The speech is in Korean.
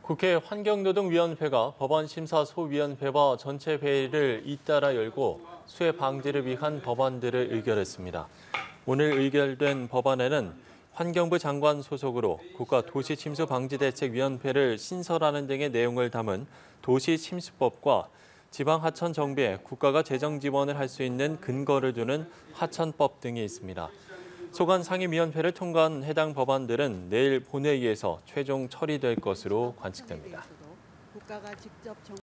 국회 환경노동위원회가 법안심사소위원회와 전체 회의를 잇따라 열고 수해 방지를 위한 법안들을 의결했습니다. 오늘 의결된 법안에는 환경부 장관 소속으로 국가도시침수방지대책위원회를 신설하는 등의 내용을 담은 도시침수법과 지방하천 정비에 국가가 재정 지원을 할 수 있는 근거를 두는 하천법 등이 있습니다. 소관상임위원회를 통과한 해당 법안들은 내일 본회의에서 최종 처리될 것으로 관측됩니다.